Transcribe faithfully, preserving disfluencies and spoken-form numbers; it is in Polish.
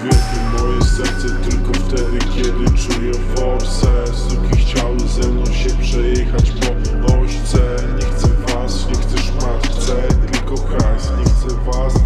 Wielkie moje serce tylko wtedy, kiedy czuję forsę. Suki chciały ze mną się przejechać po ośce. Nie chcę was, nie chcę szmat, chcę tylko hajs. Nie chcę was,